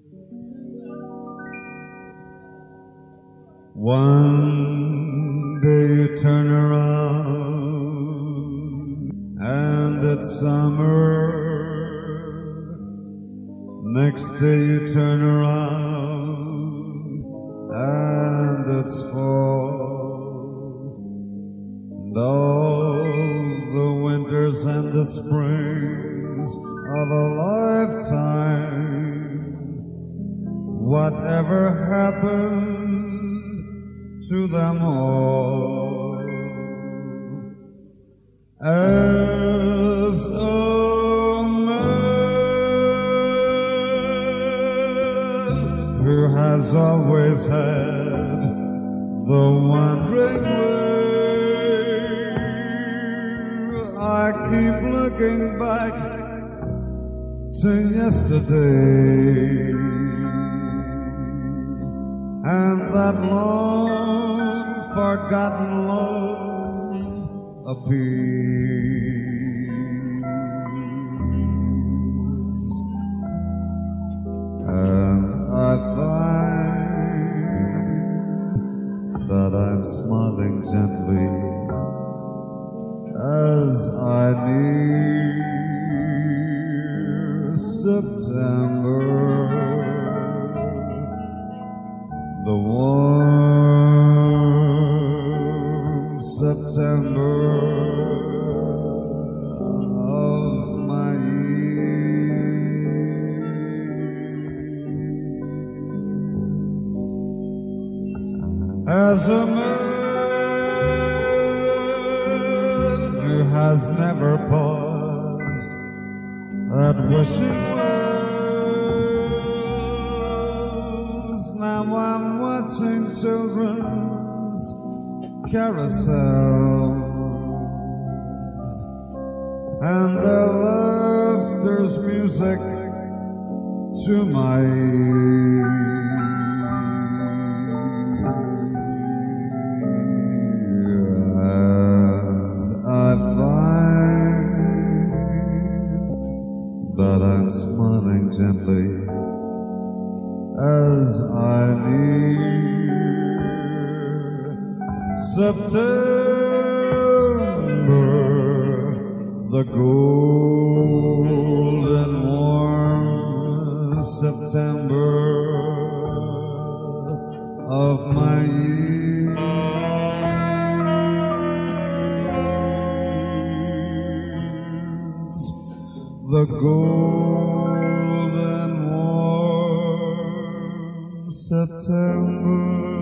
One day you turn around and it's summer. Next day you turn around and it's fall. And all the winters and the springs of a lifetime, whatever happened to them all? As a man who has always had the wandering way, I keep looking back to yesterday and that long forgotten love appears, and I find that I'm smiling gently as I near September. The warm September of my years. As a man who has never paused at wishing wells, now I'm watching children's carousels, and their laughter's music to my ear. And I find that I'm smiling gently as I near September, the golden warm September of my years, the golden warm September.